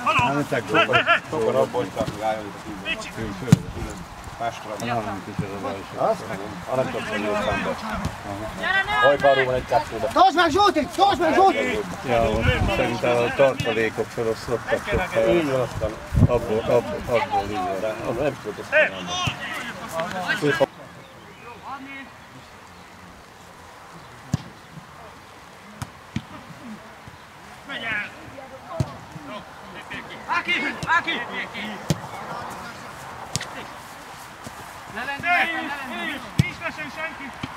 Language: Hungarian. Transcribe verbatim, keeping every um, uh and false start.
Nem tegok. Sokan abból csak álljon itt a szívben. Másra. Nem kicsit az első. Azt? Ha nem tudsz jönni szembe. Hajkáról van egy kettőbe. Tartsd meg Zsolti! Tartsd meg Zsolti! Ja, szerintem a tartalékok feloszlottak sokkal. Így van, aztán Abból, abból, abból így van. de nem tudod ezt csinálni. Áki! Áki! Ne lendülj! Nincs lesen senki!